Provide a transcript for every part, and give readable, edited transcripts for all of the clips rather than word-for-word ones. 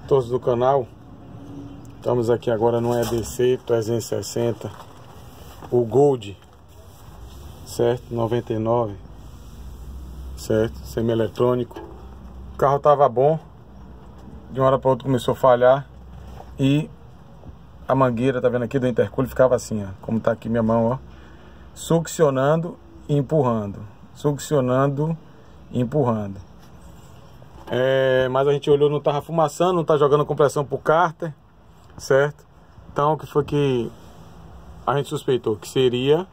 todos do canal. Estamos aqui agora no EDC 360, o Gold, certo? 99, certo? Semi-eletrônico. O carro tava bom, de uma hora para outra começou a falhar e a mangueira, tá vendo aqui, do intercooler ficava assim, ó, como tá aqui minha mão, ó, succionando e empurrando, succionando e empurrando. Mas a gente olhou, não tava fumaçando, não tá jogando compressão pro cárter, certo? Então o que foi que a gente suspeitou? Que seria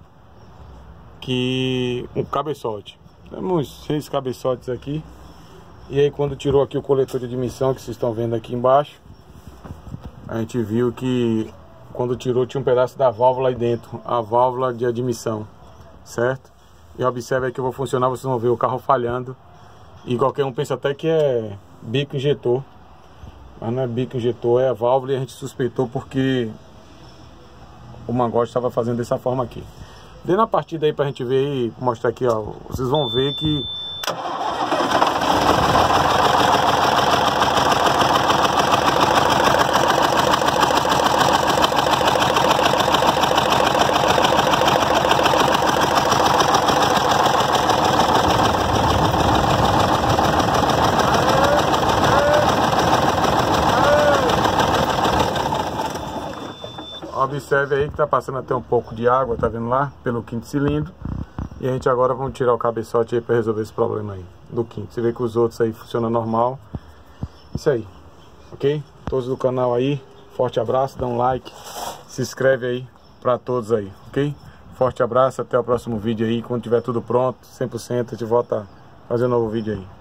um cabeçote. Temos 6 cabeçotes aqui. E aí quando tirou aqui o coletor de admissão, que vocês estão vendo aqui embaixo, a gente viu que quando tirou tinha um pedaço da válvula aí dentro, a válvula de admissão, certo? E observe aí que eu vou funcionar, vocês vão ver o carro falhando. E qualquer um pensa até que é bico injetor, mas não é bico injetor, é a válvula, e a gente suspeitou porque o mangote estava fazendo dessa forma aqui. Dê na partida aí pra gente ver e mostrar aqui, ó, vocês vão ver que observe aí que tá passando até um pouco de água, tá vendo lá? Pelo quinto cilindro. E a gente agora vamos tirar o cabeçote aí para resolver esse problema aí do quinto. Você vê que os outros aí funcionam normal. Isso aí, ok? Todos do canal aí, forte abraço, dá um like, se inscreve aí para todos aí, ok? Forte abraço, até o próximo vídeo aí. Quando tiver tudo pronto, 100%, a gente volta a fazer um novo vídeo aí.